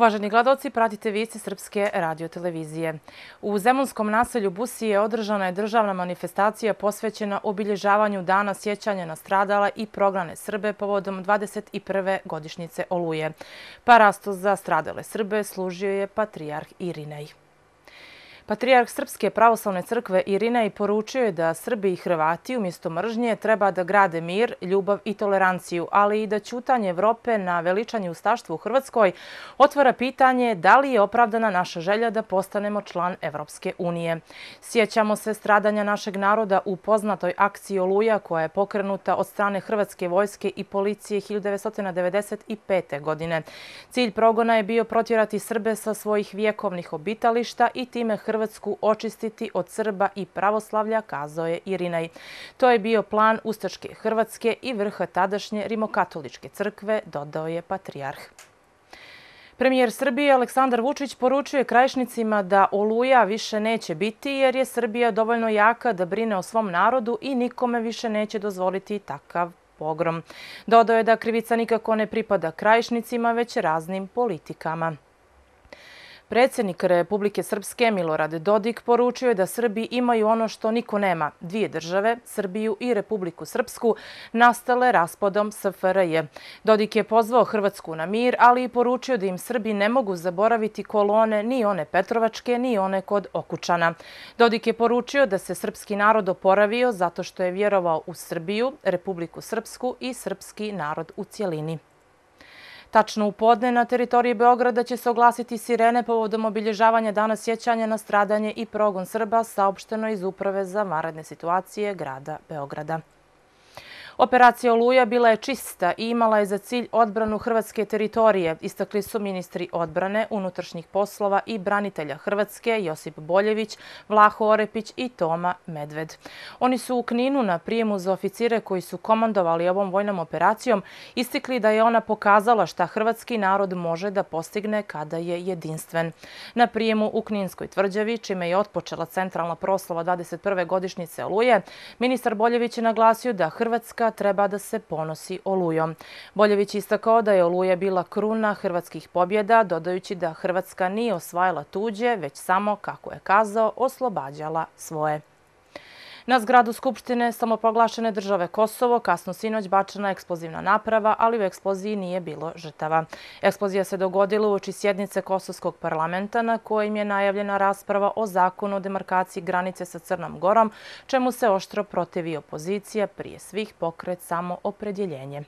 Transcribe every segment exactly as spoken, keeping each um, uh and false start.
Uvaženi gledaoci, pratite vijesti Srpske radiotelevizije. U zemunskom naselju Busije održana je državna manifestacija posvećena obilježavanju Dana sjećanja na stradale i prognane Srbe povodom dvadeset prve godišnjice Oluje. Parasto za stradale Srbe služio je patrijarh Irinej. Patrijarh Srpske pravoslavne crkve Irinej poručio je da Srbi i Hrvati umjesto mržnje treba da grade mir, ljubav i toleranciju, ali i da ćutanje Evrope na veličanje ustaštva u Hrvatskoj otvara pitanje da li je opravdana naša želja da postanemo član Evropske unije. Sjećamo se stradanja našeg naroda u poznatoj akciji Oluja koja je pokrenuta od strane Hrvatske vojske i policije hiljadu devetsto devedeset pete. godine. Cilj progona je bio protjerati Srbe sa svojih vjekovnih obitališta i time Hrvatsku očistiti od Srba i pravoslavlja, kazao je Irinej. To je bio plan ustaške Hrvatske i vrha tadašnje rimokatoličke crkve, dodao je patrijarh. Premijer Srbije Aleksandar Vučić poručio je Krajišnicima da Oluja više neće biti jer je Srbija dovoljno jaka da brine o svom narodu i nikome više neće dozvoliti takav pogrom. Dodao je da krivica nikako ne pripada Krajišnicima, već raznim politikama. Predsjednik Republike Srpske Milorad Dodik poručio je da Srbi imaju ono što niko nema, dvije države, Srbiju i Republiku Srpsku, nastale raspadom S F R J. Dodik je pozvao Hrvatsku na mir, ali i poručio da im Srbi ne mogu zaboraviti kolone ni one Petrovačke, ni one kod Okučana. Dodik je poručio da se srpski narod oporavio zato što je vjerovao u Srbiju, Republiku Srpsku i srpski narod u cjelini. Tačno u podne na teritoriji Beograda će se oglasiti sirene povodom obilježavanja Dana sjećanja na stradanje i progon Srba, saopšteno iz Uprave za vanredne situacije grada Beograda. Operacija Oluja bila je čista i imala je za cilj odbranu hrvatske teritorije, istakli su ministri odbrane, unutrašnjih poslova i branitelja Hrvatske Josip Boljević, Vlaho Orepić i Toma Medved. Oni su u Kninu na prijemu za oficire koji su komandovali ovom vojnom operacijom istakli da je ona pokazala šta hrvatski narod može da postigne kada je jedinstven. Na prijemu u Kninskoj tvrđavi, čime je otpočela centralna proslava dvadeset prve godišnjice Oluje, ministar Boljević je naglasio da Hrvatska treba da se ponosi Olujom. Boljević istakao da je Oluja bila kruna hrvatskih pobjeda, dodajući da Hrvatska nije osvajala tuđe, već samo, kako je kazao, oslobađala svoje. Na zgradu Skupštine samoproglašene države Kosovo kasno sinoć bačena je eksplozivna naprava, ali u eksploziji nije bilo žrtava. Eksplozija se dogodila uoči sjednice Kosovskog parlamenta na kojim je najavljena rasprava o zakonu o demarkaciji granice sa Crnom Gorom, čemu se oštro protivi opozicija, prije svih Pokret Samoopredjeljenje.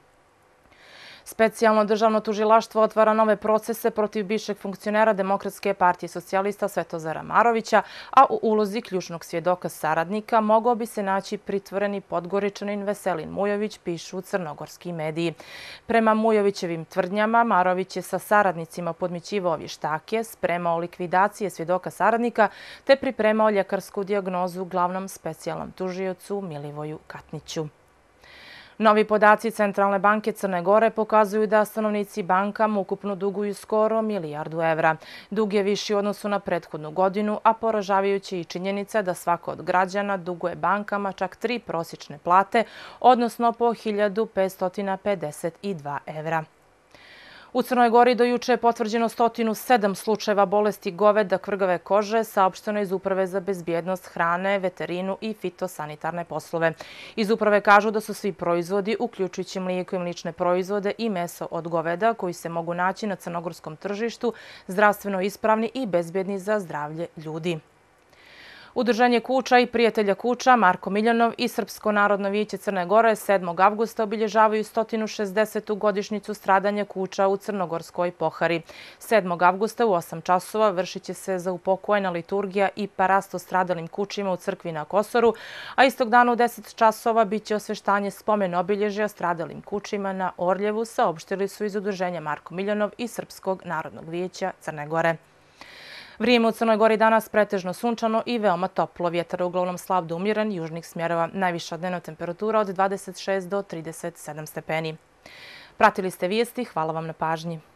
Specijalno državno tužilaštvo otvara nove procese protiv bivšeg funkcionera Demokratske partije socijalista Svetozara Marovića, a u ulozi ključnog svjedoka saradnika mogao bi se naći pritvoreni Podgoričanin Veselin Mujović, pišu crnogorski mediji. Prema Mujovićevim tvrdnjama, Marović je sa saradnicima podmićivao vještake, spremao likvidacije svjedoka saradnika te pripremao ljekarsku dijagnozu glavnom specijalnom tužiocu Milivoju Katniću. Novi podaci Centralne banke Crne Gore pokazuju da stanovnici bankama ukupno duguju skoro milijardu evra. Dug je viši u odnosu na prethodnu godinu, a poražavajuća je i činjenica da svako od građana duguje bankama čak tri prosječne plate, odnosno po hiljadu petsto pedeset dva evra. U Crnoj Gori do juče je potvrđeno sto sedam slučajeva bolesti goveda kvrgave kože, saopšteno iz Uprave za bezbjednost hrane, veterinu i fitosanitarne poslove. Iz Uprave kažu da su svi proizvodi, uključujući mlijeko i mlične proizvode i meso od goveda, koji se mogu naći na crnogorskom tržištu, zdravstveno ispravni i bezbjedni za zdravlje ljudi. Udruženje kuća i prijatelja kuća Marko Miljanov i Srpsko narodno vijeće Crne Gore sedmog avgusta obilježavaju sto šezdesetu godišnjicu stradanja kuća u Crnogorskoj Pohari. sedmog avgusta u osam časova vršit će se zaupokojna liturgija i parasto stradalim kućima u crkvi na Kosoru, a istog dana u deset časova bit će osveštanje spomen obilježja stradalim kućima na Orljevu, saopštili su iz Udruženja Marko Miljanov i Srpskog narodnog vijeća Crne Gore. Vrijeme u Crnoj Gori danas pretežno sunčano i veoma toplo. Vjetar uglavnom slab do umjeren južnih smjerova. Najviša dnevna temperatura od dvadeset šest do trideset sedam stepeni. Pratili ste vijesti. Hvala vam na pažnji.